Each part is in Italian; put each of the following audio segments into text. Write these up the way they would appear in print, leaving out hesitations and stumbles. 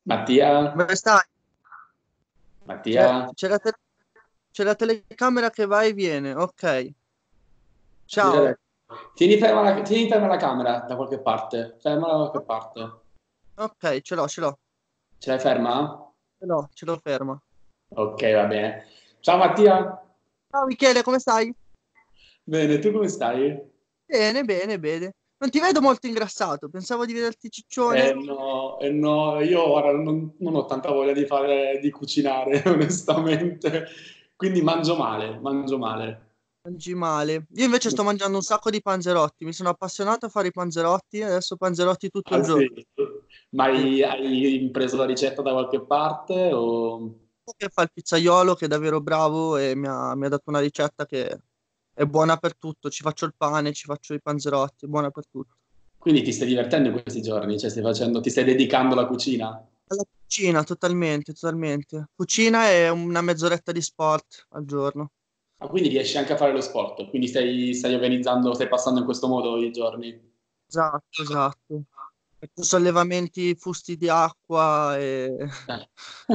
Mattia, Come stai? C'è Mattia, c'è c'è la telecamera che va e viene. Ok. cosa hai Ciao. detto? Tieni ferma la camera da qualche parte, fermala da qualche parte. Ok, ce l'ho. Ce l'hai ferma? Ce l'ho ferma. Ok, va bene. Ciao Mattia, Ciao Michele, come stai? bene, tu come stai? Bene, bene, bene. Non ti vedo molto ingrassato. Pensavo di vederti ciccione. No, no, io ora non ho tanta voglia di cucinare, onestamente, quindi mangio male, mangio male. Mangi male. Io invece sto mangiando un sacco di panzerotti. Mi sono appassionato a fare i panzerotti. Adesso panzerotti tutto il Ah giorno. sì? Ma Sì. hai preso la ricetta da qualche parte o... Che fa il pizzaiolo che è davvero bravo e mi ha dato una ricetta che è buona per tutto. Ci faccio il pane, ci faccio i panzerotti, è buona per tutto. Quindi ti stai divertendo in questi giorni? Cioè ti stai dedicando alla cucina? Alla cucina, totalmente, totalmente. Cucina e una mezz'oretta di sport al giorno. Ah, quindi riesci anche a fare lo sport, quindi stai organizzando, stai passando in questo modo i giorni. Esatto, esatto. Faccio sollevamenti, fusti di acqua e... Eh.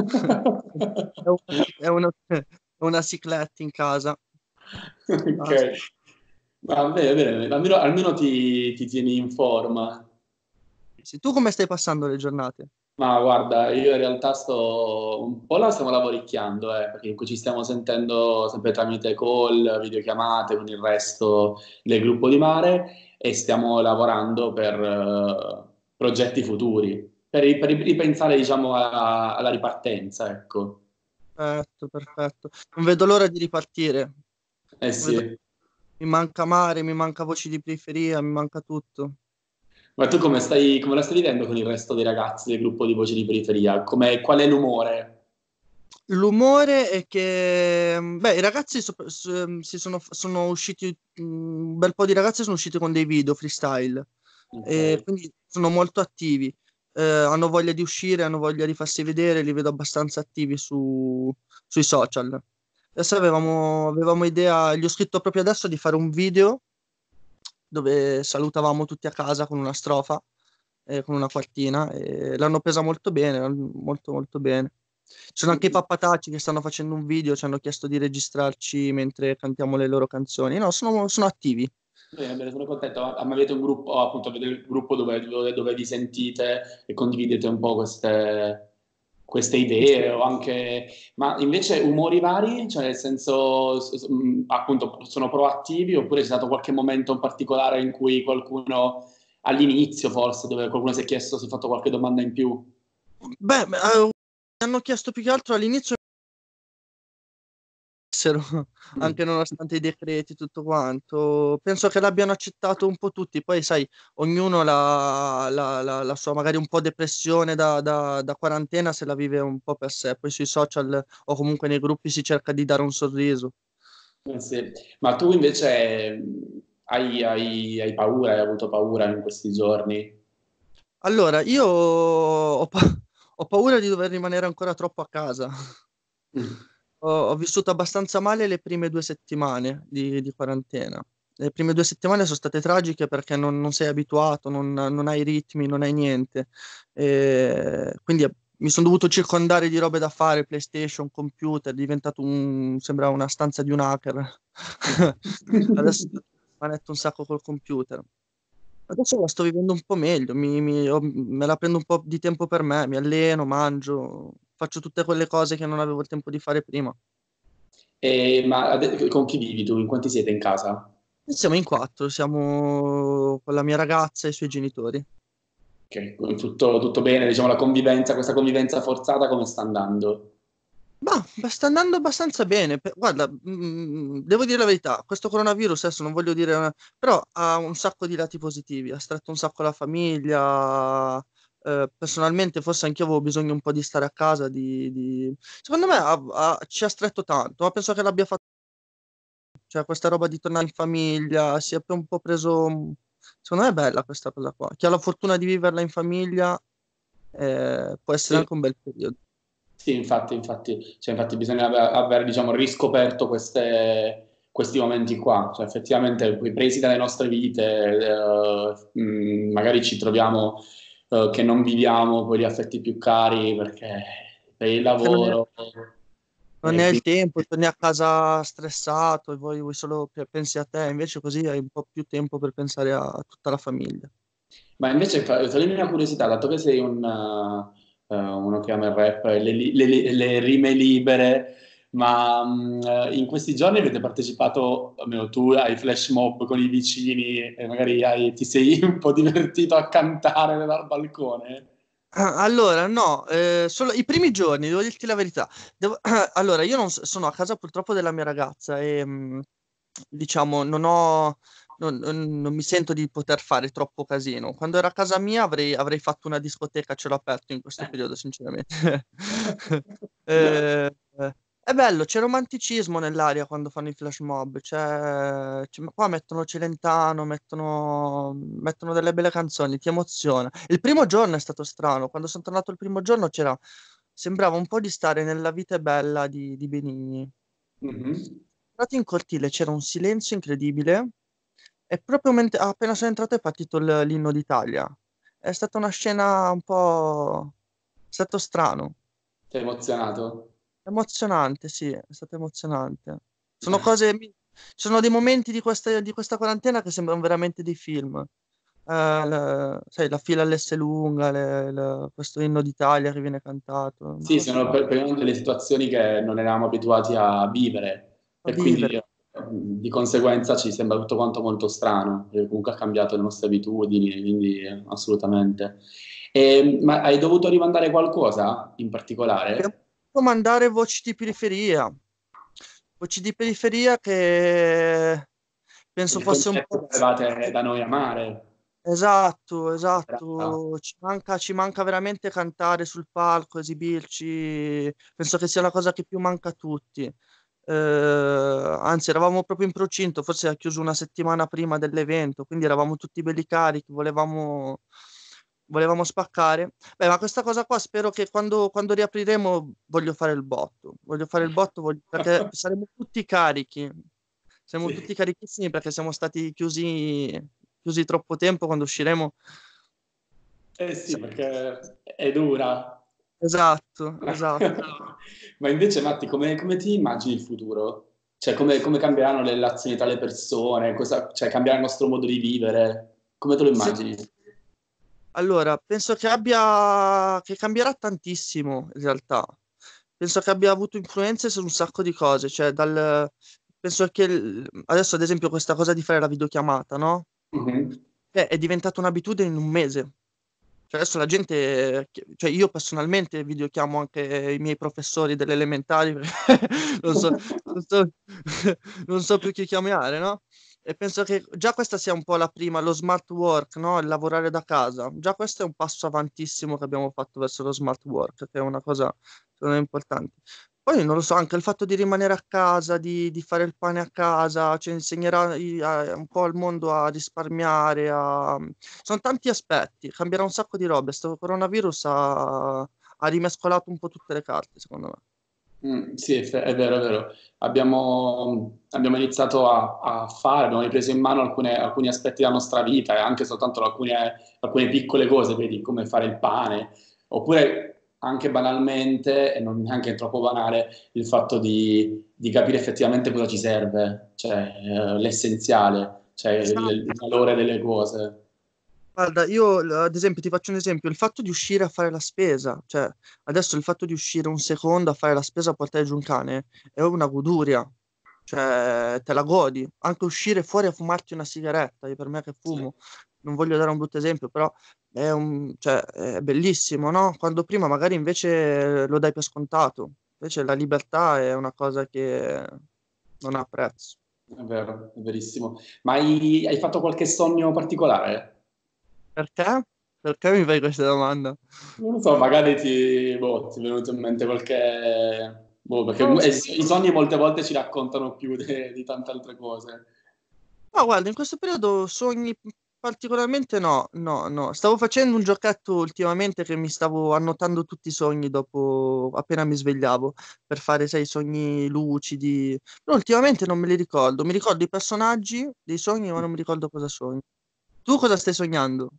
è una cicletta in casa. Ok, Basta. va bene, bene. Almeno ti tieni in forma. Sì, tu come stai passando le giornate? Ma guarda, io in realtà un po' la stiamo lavoricchiando, perché in cui ci stiamo sentendo sempre tramite call, videochiamate con il resto del gruppo di mare e stiamo lavorando per progetti futuri, per ripensare, diciamo, alla ripartenza, ecco. Perfetto, perfetto. Non vedo l'ora di ripartire. Eh Non vedo- sì. Mi manca mare, mi manca voci di periferia, mi manca tutto. Ma tu come la stai vivendo con il resto dei ragazzi del gruppo di Voci di Periferia? Qual è l'umore? L'umore è che, beh, i ragazzi sono usciti, un bel po' di ragazzi sono usciti con dei video freestyle, Ok. e quindi sono molto attivi. Hanno voglia di uscire, hanno voglia di farsi vedere, li vedo abbastanza attivi sui social. Adesso avevamo idea, gli ho scritto proprio adesso di fare un video dove salutavamo tutti a casa con una strofa, con una quartina, e l'hanno presa molto bene, molto molto bene. Ci sono anche i pappatacci che stanno facendo un video, ci hanno chiesto di registrarci mentre cantiamo le loro canzoni. No, sono attivi. Bene, bene, sono contento. Ma avete un gruppo, appunto, avete il gruppo dove vi sentite e condividete un po' queste idee o anche... Ma invece umori vari? Cioè nel senso, appunto, sono proattivi oppure c'è stato qualche momento in particolare in cui qualcuno, all'inizio forse, dove qualcuno si è chiesto, si è fatto qualche domanda in più? Beh, hanno chiesto più che altro all'inizio essero, Mm. anche nonostante i decreti, tutto quanto. Penso che l'abbiano accettato un po' tutti. Poi, sai, ognuno la sua magari un po' depressione da quarantena se la vive un po' per sé. Poi sui social o comunque nei gruppi si cerca di dare un sorriso. Sì. Ma tu invece hai paura, hai avuto paura in questi giorni? Allora, io ho paura di dover rimanere ancora troppo a casa. Mm. Ho vissuto abbastanza male le prime 2 settimane di quarantena. Le prime 2 settimane sono state tragiche perché non sei abituato, non hai ritmi, non hai niente. Quindi mi sono dovuto circondare di robe da fare, PlayStation, computer, è diventato sembrava una stanza di un hacker. Adesso manetto un sacco col computer. Adesso la sto vivendo un po' meglio, me la prendo un po' di tempo per me, mi alleno, mangio, faccio tutte quelle cose che non avevo il tempo di fare prima. Con chi vivi tu? In quanti siete in casa? Siamo in quattro, siamo con la mia ragazza e i suoi genitori. Ok, tutto bene, diciamo, questa convivenza forzata come sta andando? Ma sta andando abbastanza bene. Guarda, devo dire la verità, questo coronavirus, adesso non voglio dire, però ha un sacco di lati positivi, ha stretto un sacco la famiglia. Personalmente, forse anche io avevo bisogno un po' di stare a casa. Secondo me ci ha stretto tanto, ma penso che l'abbia fatto. Cioè, questa roba di tornare in famiglia, si è un po' preso. Secondo me è bella questa cosa qua. Chi ha la fortuna di viverla in famiglia, può essere Sì, anche un bel periodo. sì, infatti bisogna aver, diciamo, riscoperto questi momenti qua, cioè effettivamente presi dalle nostre vite, magari ci troviamo che non viviamo quegli affetti più cari perché per il Perché lavoro. non ne hai il Quindi, tempo, torni a casa stressato e vuoi solo che pensi a te, invece così hai un po' più tempo per pensare a tutta la famiglia. ma invece toglimi una curiosità, dato che sei uno che ama il rap e le rime libere, ma in questi giorni avete partecipato, almeno tu, ai flash mob con i vicini e magari ti sei un po' divertito a cantare dal balcone? Allora, no, solo i primi giorni, devo dirti la verità. Allora, io non sono a casa purtroppo della mia ragazza e diciamo non mi sento di poter fare troppo casino. Quando ero a casa mia avrei fatto una discoteca a cielo aperto in questo periodo, sinceramente. Eh, è bello, c'è romanticismo nell'aria quando fanno i flash mob. Qua mettono Celentano, mettono delle belle canzoni, ti emoziona. Il primo giorno è stato strano. Quando sono tornato il primo giorno sembrava un po' di stare nella vita è bella di Benigni. Mhm. Entrato in cortile c'era un silenzio incredibile e proprio appena sono entrato è partito l'inno d'Italia. È stata una scena un po'. È stato strano. Sei emozionato? Emozionante, sì, è stato emozionante. Sono cose, sono dei momenti di questa quarantena che sembrano veramente dei film. Sai, la fila all'S lunga, questo inno d'Italia che viene cantato. Mi Sì, fa sono strano. per delle situazioni che non eravamo abituati a vivere A e quindi vivere. di conseguenza ci sembra tutto quanto molto strano, e comunque ha cambiato le nostre abitudini, quindi assolutamente. Ma hai dovuto rimandare qualcosa in Abbiamo particolare? potuto mandare voci di periferia. Voci di periferia che penso Il fosse un concerto po'. che avevate da noi a mare. Esatto, Era- esatto. Ci manca veramente cantare sul palco, esibirci. Penso che sia la cosa che più manca a tutti. Anzi, eravamo proprio in procinto, forse ha chiuso una settimana prima dell'evento, quindi eravamo tutti belli carichi, volevamo spaccare. Beh, ma questa cosa qua spero che quando riapriremo voglio fare il botto. Voglio fare il botto perché saremo tutti carichi. Siamo Sì. tutti carichissimi perché siamo stati chiusi troppo tempo quando usciremo. Eh sì, Sì. perché è dura. Esatto, esatto. Ma invece, Matti, come ti immagini il futuro? Cioè, come cambieranno le relazioni tra le persone? Cioè, cambierà il nostro modo di vivere? Come te lo Se- immagini? allora, penso che cambierà tantissimo in realtà. Penso che abbia avuto influenze su un sacco di cose. Penso che adesso, ad esempio, questa cosa di fare la videochiamata, no? Mhm. È diventata un'abitudine in un mese. Cioè adesso la gente, cioè io personalmente videochiamo anche i miei professori delle elementari perché non so, non so più chi chiamare, no? E penso che già questa sia un po' la prima, lo smart work, no? Il lavorare da casa. Già questo è un passo avantissimo che abbiamo fatto verso lo smart work, che è una cosa secondo me importante. Poi non lo so, anche il fatto di rimanere a casa, di fare il pane a casa, cioè insegnerà un po' al mondo a risparmiare, sono tanti aspetti, cambierà un sacco di robe. Sto coronavirus ha rimescolato un po' tutte le carte, secondo me. Sì, è vero, è vero. Abbiamo iniziato a fare, abbiamo ripreso in mano alcuni aspetti della nostra vita e anche soltanto alcune piccole cose, vedi, come fare il pane, oppure anche banalmente, e non neanche troppo banale, il fatto di capire effettivamente cosa ci serve, cioè l'essenziale, cioè il Esatto. valore delle cose. Guarda, io ad esempio ti faccio un esempio, il fatto di uscire a fare la spesa, cioè adesso il fatto di uscire un secondo a fare la spesa a portare giù un cane è una goduria, cioè te la godi, anche uscire fuori a fumarti una sigaretta, io per me che Sì. fumo, non voglio dare un brutto esempio, però cioè, è bellissimo, no? Quando prima magari invece lo dai per scontato, invece la libertà è una cosa che non ha prezzo. È vero, è verissimo. Ma hai fatto qualche sogno particolare? Perché? Perché mi fai questa domanda? Non lo so, magari ti è venuto in mente qualche. Boh, perché Non lo so. i sogni molte volte ci raccontano più di tante altre cose. No, guarda, in questo periodo sogni particolarmente no, no, no. Stavo facendo un giochetto ultimamente che mi stavo annotando tutti i sogni dopo, appena mi svegliavo, per fare, sai, sogni lucidi. Però ultimamente non me li ricordo. Mi ricordo i personaggi dei sogni, ma non mi ricordo cosa sogno. Tu cosa stai sognando?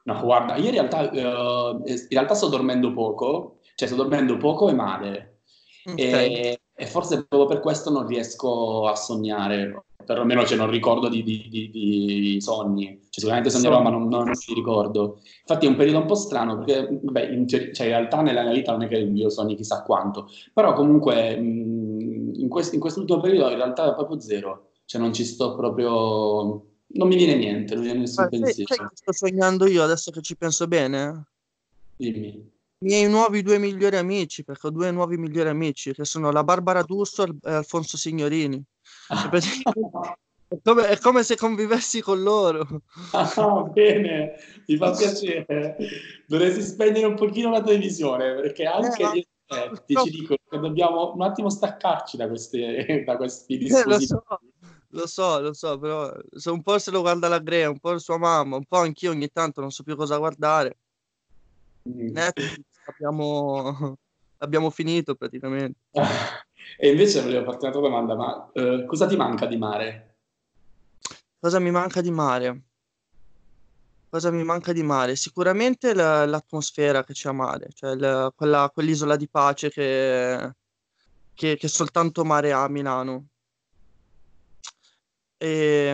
No, guarda, io in realtà sto dormendo poco, cioè sto dormendo poco e male, Ok. e forse proprio per questo non riesco a sognare, perlomeno cioè, non ricordo di sogni, cioè, sicuramente sognerò ma Insomma, non mi ricordo. Infatti è un periodo un po' strano perché vabbè, cioè, in realtà nella mia vita non è che io sogni chissà quanto, però comunque in quest'ultimo periodo in realtà è proprio zero, cioè non ci sto proprio, non mi viene niente, non mi viene nessun sai pensiero. che sto sognando io adesso che ci penso bene? Dimmi. I miei nuovi due migliori amici, perché ho due nuovi migliori amici, che sono la Barbara D'Urso e Alfonso Signorini. E praticamente è come se convivessi con loro. Ah, bene, mi fa piacere. Dovresti spegnere un pochino la televisione, perché anche Ma io e te ci purtroppo, dico che dobbiamo un attimo staccarci da questi lo dispositivi. so, però se un po' se lo guarda la Grea, un po' sua mamma, un po' anch'io ogni tanto non so più cosa guardare. Mm. Netflix abbiamo finito praticamente. E invece volevo farti un'altra domanda, ma cosa ti manca di mare? Cosa mi manca di mare? Cosa mi manca di mare? Sicuramente l'atmosfera che c'è a mare, cioè quell'isola di pace che soltanto mare ha a Milano. E,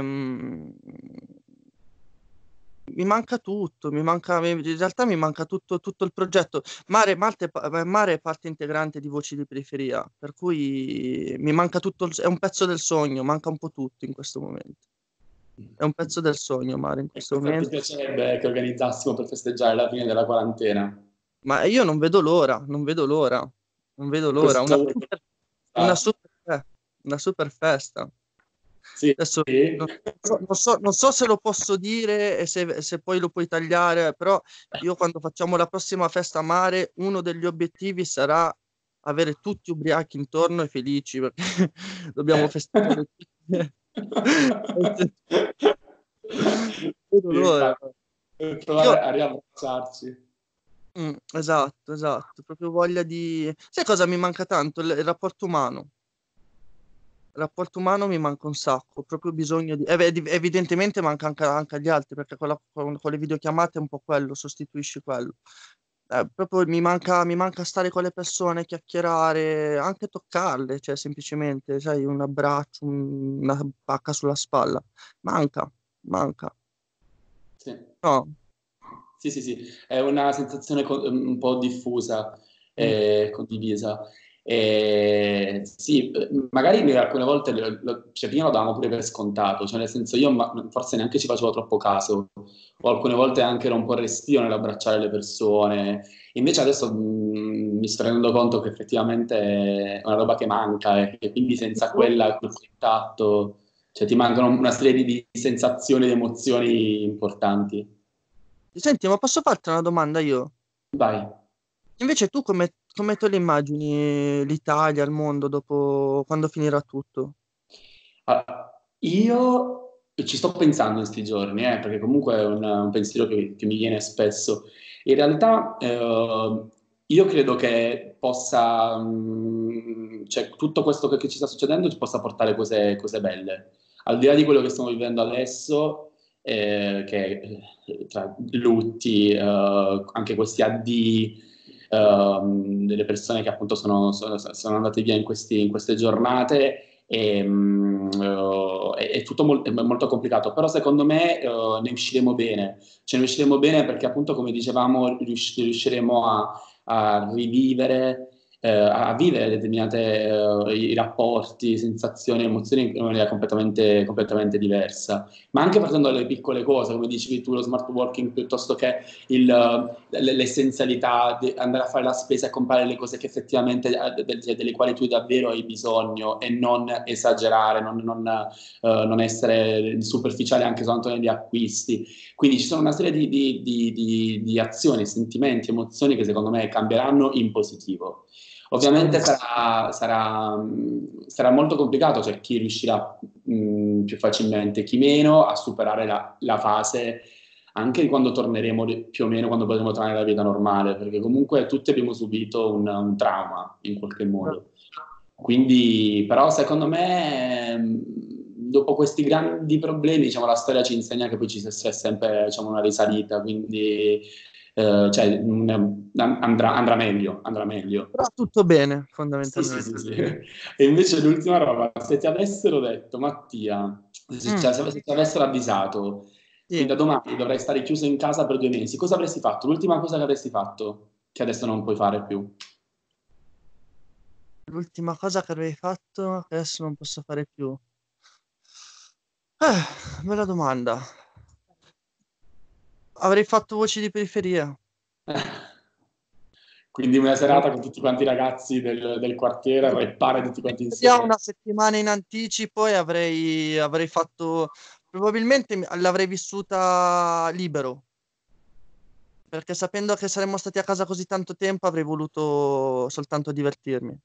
mi manca tutto, in realtà mi manca tutto il progetto. Mare è parte integrante di Voci di Periferia, per cui mi manca tutto, è un pezzo del sogno, manca un po' tutto in questo momento. È un pezzo del sogno, Mare, in E questo cosa ti momento. piacerebbe che organizzassimo per festeggiare la fine della quarantena? Ma io non vedo l'ora, non vedo l'ora, non vedo l'ora. Cosa vuoi Una fare? super, una super festa. Sì. Adesso non so se lo posso dire e se poi lo puoi tagliare, però io quando facciamo la prossima festa a mare, uno degli obiettivi sarà avere tutti ubriachi intorno e felici, perché dobbiamo festeggiare tutti. Non vedo Sì, l'ora. infatti, per Io provare a riabbracciarci. Esatto, esatto, proprio voglia di... Sai cosa mi manca tanto? Il rapporto umano. Il rapporto umano mi manca un sacco, ho proprio bisogno di... beh, evidentemente manca anche agli altri, perché con le videochiamate è un po' quello, sostituisci quello. Proprio mi manca stare con le persone, chiacchierare, anche toccarle, cioè semplicemente, sai, un abbraccio, una pacca sulla spalla. Manca, manca. Sì. No. Sì, sì, sì, è una sensazione un po' diffusa Mm. e condivisa. E sì, magari noi alcune volte, cioè prima lo davamo pure per scontato, cioè nel senso io forse neanche ci facevo troppo caso, o alcune volte anche ero un po' restio nell'abbracciare le persone. Invece adesso mi sto rendendo conto che effettivamente è una roba che manca e quindi senza quel contatto, cioè ti mancano una serie di sensazioni, di emozioni importanti. Senti, ma posso farti una domanda io? Vai. Invece tu come te lo immagini l'Italia, il mondo dopo quando finirà tutto? Allora, io ci sto pensando in questi giorni, perché comunque è un pensiero che mi viene spesso. In realtà, io credo che possa, cioè, tutto questo che ci sta succedendo ci possa portare cose belle. Al di là di quello che stiamo vivendo adesso, che tra lutti, anche questi addii, delle persone che appunto sono andate via in queste giornate è tutto è molto complicato, però secondo me ne usciremo bene. Ce ne usciremo bene perché appunto, come dicevamo, riusciremo a rivivere, a vivere determinate i rapporti, sensazioni, emozioni in maniera completamente diversa. Ma anche partendo dalle piccole cose, come dicevi tu, lo smart working piuttosto che l'essenzialità di andare a fare la spesa e comprare le cose che effettivamente, delle quali tu davvero hai bisogno e non esagerare, non essere superficiale anche soltanto negli acquisti. Quindi ci sono una serie di azioni, sentimenti, emozioni che secondo me cambieranno in positivo. Ovviamente Assolutamente. sarà molto complicato, cioè chi riuscirà più facilmente, chi meno, a superare la fase anche di quando torneremo più o meno, quando potremo tornare alla vita normale, perché comunque tutti abbiamo subito un trauma in qualche modo. Quindi, però secondo me dopo questi grandi problemi, diciamo, la storia ci insegna che poi c'è sempre, diciamo, una risalita, quindi cioè, andrà meglio, andrà meglio. Però tutto bene, Sì, sì, fondamentalmente. sì, sì. E invece l'ultima roba, se ti avessero detto, Mattia, Mm, se ti avessero avvisato, che sì. da domani dovrai stare chiuso in casa per 2 mesi, cosa avresti fatto? L'ultima cosa che avresti fatto, che adesso non puoi fare più. L'ultima cosa che avrei fatto, che adesso non posso fare più. Bella domanda. Avrei fatto voci di periferia. Quindi una serata con tutti quanti i ragazzi del quartiere, rappare tutti quanti Via insieme. una settimana in anticipo e avrei fatto, probabilmente l'avrei vissuta libero, perché sapendo che saremmo stati a casa così tanto tempo avrei voluto soltanto divertirmi.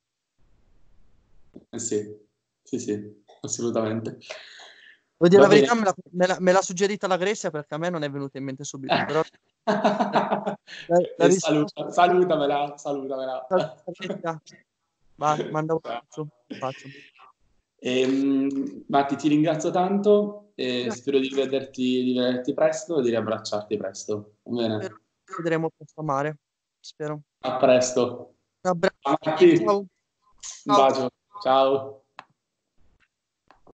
Sì, sì, sì, assolutamente. Devo dire Va la bene. verità, me l'ha suggerita la Grecia perché a me non è venuta in mente subito, però la E risposta salutamela, salutamela. è la Grecia. Va, manda un bacio. Matti, ti ringrazio tanto e spero di vederti presto e di riabbracciarti presto. Va Spero bene? che ci vedremo presto a mare. Spero. A presto. Un abbraccio. Ciao, Matti, Ciao. un Ciao. bacio. Ciao.